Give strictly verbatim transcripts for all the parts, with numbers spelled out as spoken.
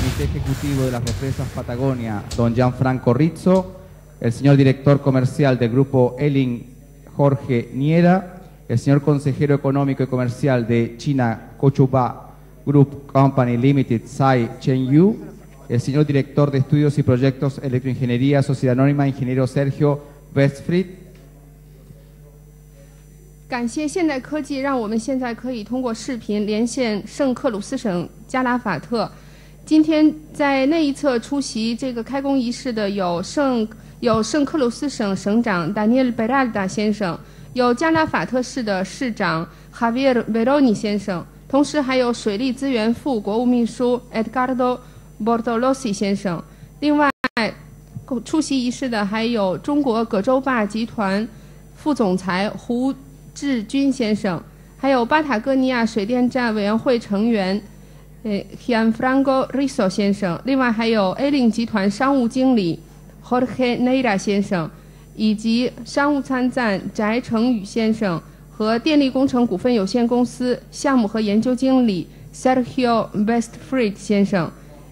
Comité Ejecutivo de las Represas Patagonia, don Gianfranco Rizzo, el señor director comercial del Grupo Elling, Jorge Niera, el señor consejero económico y comercial de China Cochuba Group Company Limited, Tsai Chen-Yu, el señor director de estudios y proyectos Electroingeniería, Sociedad Anónima, ingeniero Sergio Westfried. 感谢现代科技，让我们现在可以通过视频连线圣克鲁斯省加拉法特。今天在那一侧出席这个开工仪式的有圣有圣克鲁斯省省长达尼尔·贝拉达先生，有加拉法特市的市长哈维尔·维罗尼先生，同时还有水利资源副国务秘书 Edgardo Bortolossi 先生。另外，出席仪式的还有中国葛洲坝集团副总裁胡志军先生，还有巴塔哥尼亚水电站委员会成员呃 Gianfranco Rizzo 先生，另外还有 A 领集团商务经理 Jorge Neira 先生，以及商务参赞翟成宇先生和电力工程股份有限公司项目和研究经理 Sergio Westfried 先生。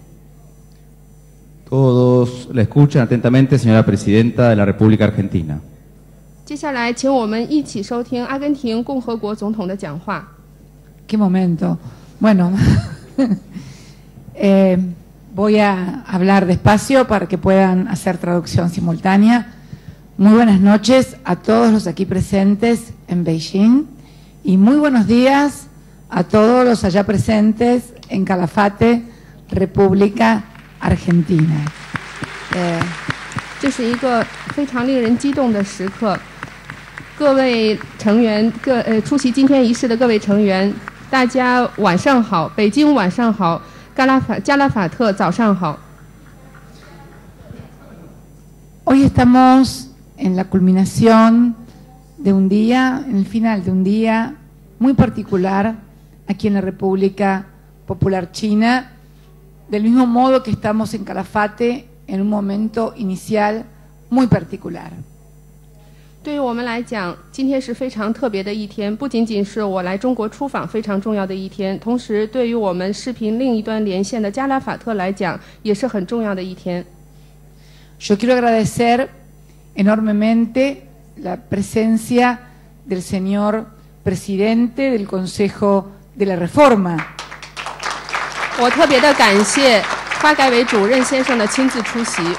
Todos la escuchan atentamente, señora Presidenta de la República Argentina. 接下来，请我们一起收听阿根廷共和国总统的讲话。 Qué momento. Bueno, eh, voy a hablar despacio para que puedan hacer traducción simultánea. Muy buenas noches a todos los aquí presentes en Beijing y muy buenos días a todos los allá presentes en Calafate, República Argentina. 呃，这是一个非常令人激动的时刻。各位成员，各呃出席今天仪式的各位成员，大家晚上好，北京晚上好，加拉法加拉法特早上好。 Hoy estamos en la culminación de un día, en el final de un día muy particular aquí en la República Popular China, del mismo modo que estamos en Calafate en un momento inicial muy particular. 对于我们来讲，今天是非常特别的一天，不仅仅是我来中国出访非常重要的一天，同时对于我们视频另一端连线的加拉法特来讲，也是很重要的一天。 Yo quiero agradecer enormemente la presencia del señor presidente del Consejo de la Reforma. 我特别的感谢发改委主任先生的亲自出席。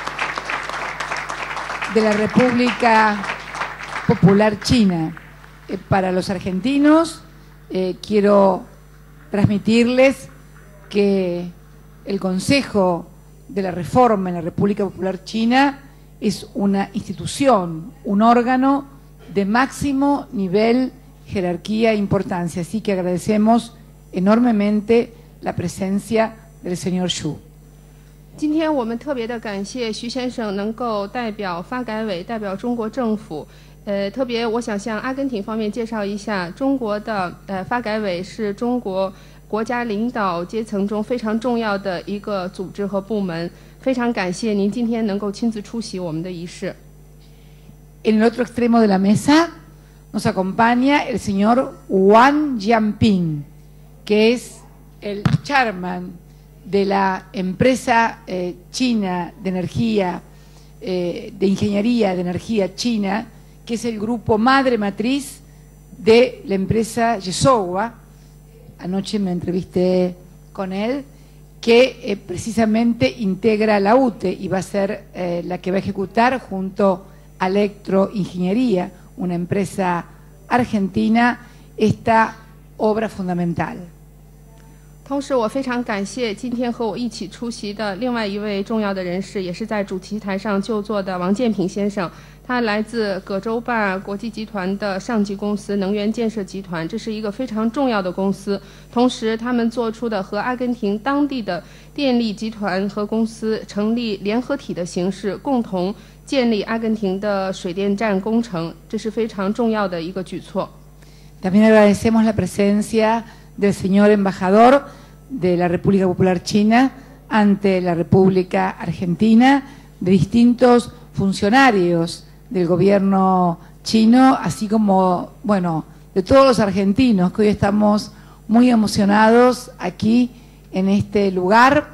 de la República Popular China. Eh, para los argentinos, eh, quiero transmitirles que el Consejo de la Reforma en la República Popular China es una institución, un órgano de máximo nivel, jerarquía e importancia. Así que agradecemos enormemente la presencia del señor Xu. 今天我们特别的感谢徐先生能够代表发改委、代表中国政府。呃，特别我想向阿根廷方面介绍一下，中国的呃发改委是中国国家领导阶层中非常重要的一个组织和部门。非常感谢您今天能够亲自出席我们的仪式。 En el otro extremo de la mesa nos acompaña el señor Wang Jianping, que es el chairman de la empresa eh, china de energía, eh, de ingeniería de energía china, que es el grupo madre matriz de la empresa Yesowa. Anoche me entrevisté con él, que eh, precisamente integra la U T E y va a ser eh, la que va a ejecutar junto a Electroingeniería, una empresa argentina, esta obra fundamental. 同时，我非常感谢今天和我一起出席的另外一位重要的人士，也是在主席台上就座的王建平先生。他来自葛洲坝国际集团的上级公司能源建设集团，这是一个非常重要的公司。同时，他们做出的和阿根廷当地的电力集团和公司成立联合体的形式，共同建立阿根廷的水电站工程，这是非常重要的一个举措。 También agradecemos la presencia del señor embajador de la República Popular China ante la República Argentina, de distintos funcionarios del gobierno chino, así como, bueno, de todos los argentinos, que hoy estamos muy emocionados aquí en este lugar,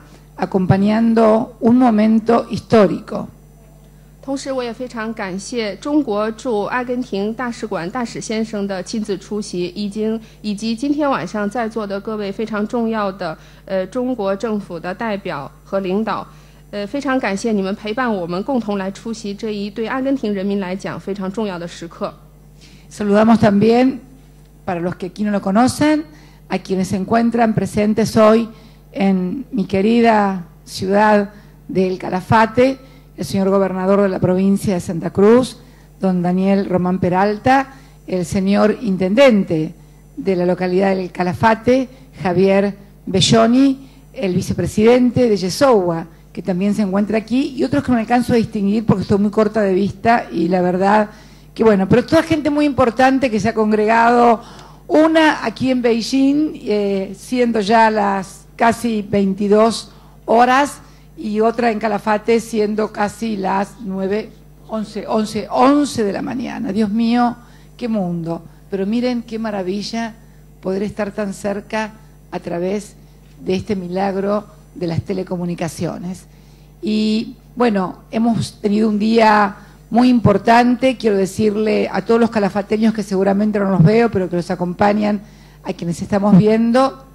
acompañando un momento histórico. 同时，我也非常感谢中国驻阿根廷大使馆大使先生的亲自出席，已经以及今天晚上在座的各位非常重要的呃中国政府的代表和领导，呃，非常感谢你们陪伴我们，共同来出席这一对阿根廷人民来讲非常重要的时刻。 Saludamos también, para los que aquí no lo conocen, a quienes se encuentran presentes hoy en mi querida ciudad de El Calafate, el señor gobernador de la provincia de Santa Cruz, don Daniel Román Peralta, el señor intendente de la localidad del Calafate, Javier Belloni, el vicepresidente de Yesowa, que también se encuentra aquí, y otros que no alcanzo a distinguir porque estoy muy corta de vista, y la verdad que bueno, pero toda gente muy importante que se ha congregado, una aquí en Beijing, eh, siendo ya las casi veintidós horas, y otra en Calafate siendo casi las nueve, once, once, once de la mañana. Dios mío, qué mundo. Pero miren qué maravilla poder estar tan cerca a través de este milagro de las telecomunicaciones. Y bueno, hemos tenido un día muy importante. Quiero decirle a todos los calafateños que seguramente no los veo, pero que los acompañan, a quienes estamos viendo.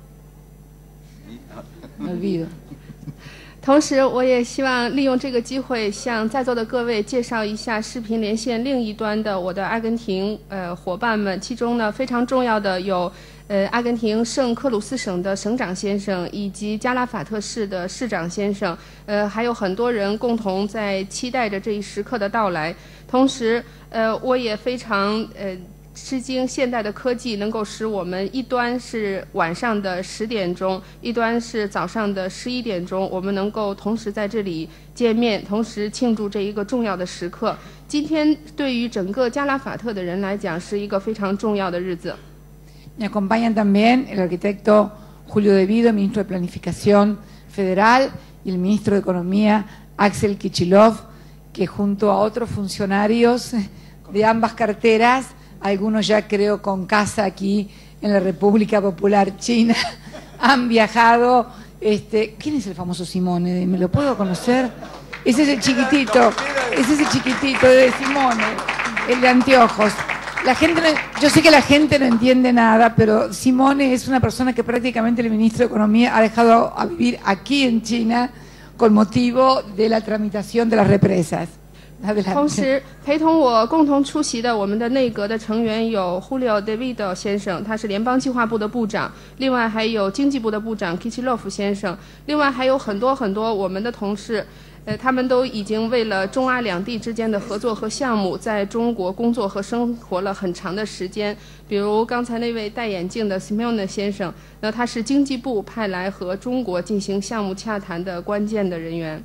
Me olvido. 同时，我也希望利用这个机会，向在座的各位介绍一下视频连线另一端的我的阿根廷呃伙伴们。其中呢，非常重要的有呃阿根廷圣克鲁斯省的省长先生，以及加拉法特市的市长先生，呃，还有很多人共同在期待着这一时刻的到来。同时，呃，我也非常呃。吃惊现代的科技能够使我们一端是晚上的十点钟，一端是早上的十一点钟，我们能够同时在这里见面，同时庆祝这一个重要的时刻。今天对于整个加拉法特的人来讲是一个非常重要的日子。 Me acompañan también el arquitecto Julio De Vido, ministro de Planificación Federal, y el ministro de Economía Axel Kicillof, que junto a otros funcionarios de ambas carteras, algunos ya creo con casa aquí en la República Popular China, han viajado. Este, ¿quién es el famoso Simone? ¿Me lo puedo conocer? Ese es el chiquitito, ese es el chiquitito de Simone, el de anteojos. La gente, no, yo sé que la gente no entiende nada, pero Simone es una persona que prácticamente el ministro de Economía ha dejado a vivir aquí en China con motivo de la tramitación de las represas. 同时，陪同我共同出席的我们的内阁的成员有 Julio De Vido 先生，他是联邦计划部的部长；另外还有经济部的部长 Kicillof 先生；另外还有很多很多我们的同事，呃，他们都已经为了中阿两地之间的合作和项目，在中国工作和生活了很长的时间。比如刚才那位戴眼镜的 Simone 先生，那他是经济部派来和中国进行项目洽谈的关键的人员。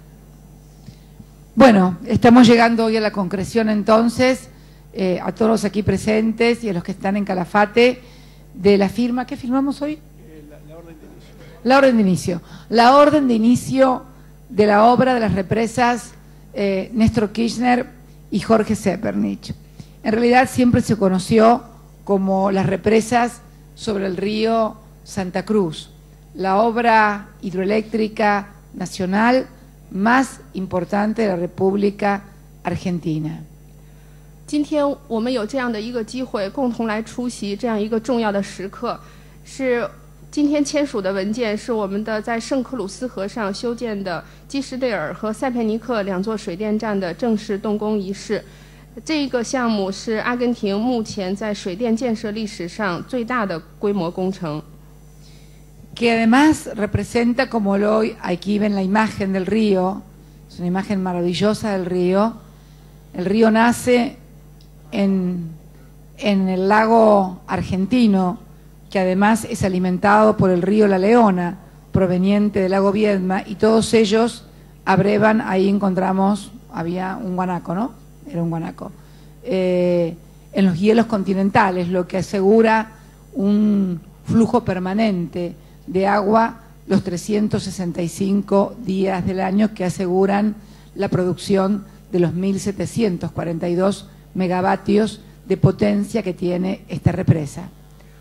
Bueno, estamos llegando hoy a la concreción entonces, eh, a todos los aquí presentes y a los que están en Calafate, de la firma. ¿Qué firmamos hoy? Eh, la, la orden de inicio. La orden de inicio. La orden de inicio de la obra de las represas eh, Néstor Kirchner y Jorge Zeppernich. En realidad siempre se conoció como las represas sobre el río Santa Cruz, la obra hidroeléctrica nacional más importante de la República Argentina. 今天我们有这样的一个机会，共同来出席这样一个重要的时刻。是今天签署的文件，是我们的在圣克鲁斯河上修建的基什内尔和塞佩尼克两座水电站的正式动工仪式。这个项目是阿根廷目前在水电建设历史上最大的规模工程。 que además representa, como lo hoy aquí ven la imagen del río, es una imagen maravillosa del río. El río nace en, en el lago argentino, que además es alimentado por el río La Leona, proveniente del lago Viedma, y todos ellos abrevan, ahí encontramos, había un guanaco, ¿no? Era un guanaco. Eh, en los hielos continentales, lo que asegura un flujo permanente de agua los trescientos sesenta y cinco días del año, que aseguran la producción de los mil setecientos cuarenta y dos megavatios de potencia que tiene esta represa.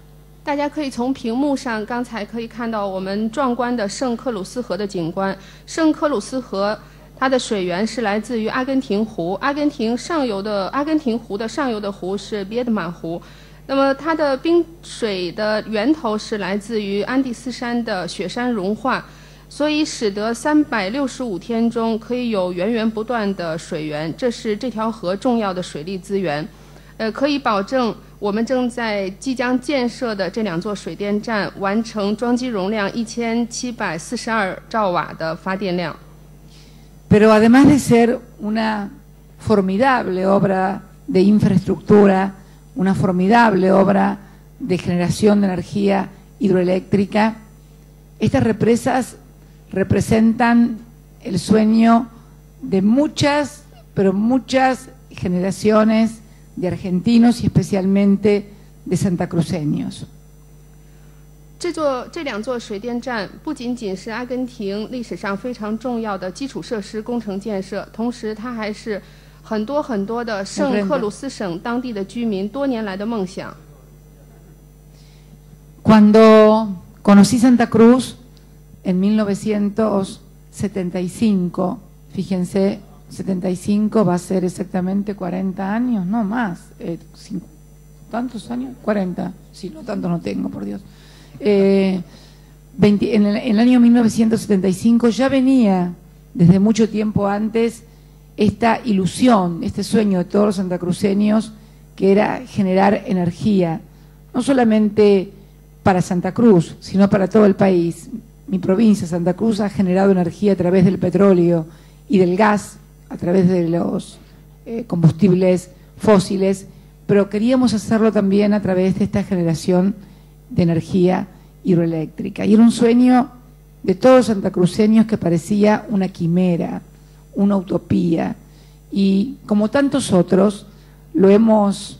大家可以从屏幕上刚才可以看到我们壮观的圣克鲁斯河的景观。圣克鲁斯河它的水源是来自于阿根廷湖，阿根廷上游的阿根廷湖的上游的湖是别德满湖，那么它的冰水的源头是来自于安第斯山的雪山融化，所以使得三百六十五天中可以有源源不断的水源，这是这条河重要的水利资源。呃，可以保证我们正在即将建设的这两座水电站完成装机容量一千七百四十二兆瓦的发电量。 Pero además de ser una formidable obra de infraestructura, una formidable obra de generación de energía hidroeléctrica, estas represas representan el sueño de muchas, pero muchas generaciones de argentinos y especialmente de santacruceños. 这座这两座水电站不仅仅是阿根廷历史上非常重要的基础设施工程建设，同时它还是很多很多的圣克鲁斯省当地的居民多年来的梦想。 Cuando conocí Santa Cruz en mil novecientos setenta y cinco, fíjense, setenta y cinco va a ser exactamente cuarenta años, no más, eh, cinco, ¿tantos años? cuarenta, sí, no tanto no tengo, por Dios. Eh, veinte, en, el, en el año mil novecientos setenta y cinco ya venía desde mucho tiempo antes esta ilusión, este sueño de todos los santacruceños, que era generar energía, no solamente para Santa Cruz, sino para todo el país. Mi provincia, Santa Cruz, ha generado energía a través del petróleo y del gas, a través de los eh, combustibles fósiles, pero queríamos hacerlo también a través de esta generación de energía hidroeléctrica. Y era un sueño de todos los santacruceños que parecía una quimera, una utopía, y como tantos otros lo hemos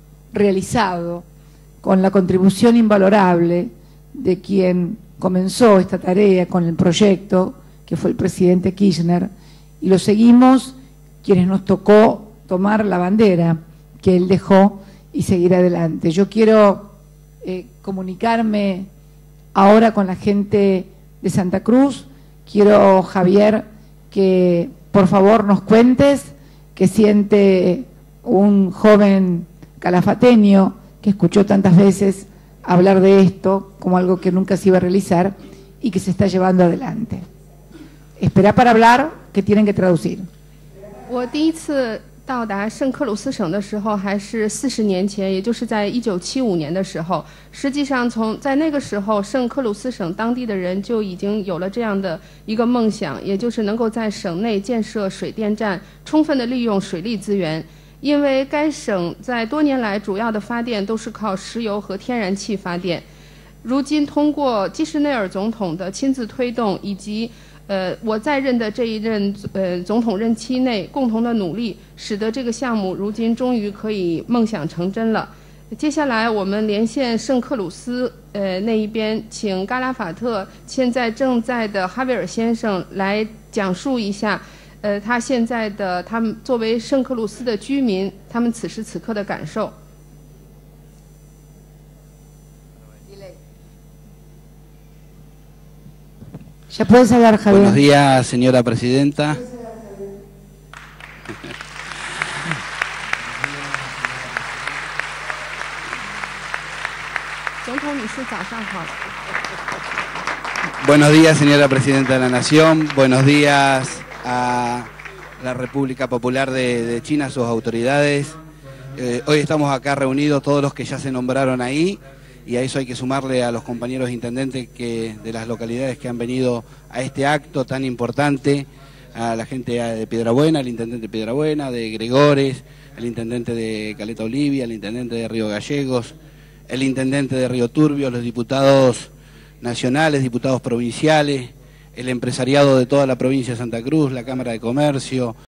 realizado con la contribución invalorable de quien comenzó esta tarea con el proyecto, que fue el presidente Kirchner, y lo seguimos quienes nos tocó tomar la bandera que él dejó y seguir adelante. Yo quiero eh, comunicarme ahora con la gente de Santa Cruz. Quiero, Javier, que por favor nos cuentes qué siente un joven calafateño que escuchó tantas veces hablar de esto como algo que nunca se iba a realizar y que se está llevando adelante. Espera para hablar, que tienen que traducir. 我第一次到达圣克鲁斯省的时候还是四十年前，也就是在一九七五年的时候。实际上从在那个时候，圣克鲁斯省当地的人就已经有了这样的一个梦想，也就是能够在省内建设水电站，充分的利用水利资源。因为该省在多年来主要的发电都是靠石油和天然气发电。如今通过基什内尔总统的亲自推动，以及呃我在任的这一任呃总统任期内共同的努力，使得这个项目如今终于可以梦想成真了。接下来我们连线圣克鲁斯呃那一边，请嘎拉法特现在正在的哈维尔先生来讲述一下呃，他现在的他们作为圣克鲁斯的居民，他们此时此刻的感受。 Ya puedes hablar, Javier. Buenos días, señora presidenta. 总统女士，早上好。 Buenos días, señora presidenta de la Nación. Buenos días a la República Popular de, de China, a sus autoridades. Eh, hoy estamos acá reunidos todos los que ya se nombraron ahí, y a eso hay que sumarle a los compañeros intendentes que, de las localidades que han venido a este acto tan importante, a la gente de Piedrabuena, al intendente de Piedrabuena, de Gregores, el intendente de Caleta Olivia, el intendente de Río Gallegos, el intendente de Río Turbio, los diputados nacionales, diputados provinciales, el empresariado de toda la provincia de Santa Cruz, la Cámara de Comercio,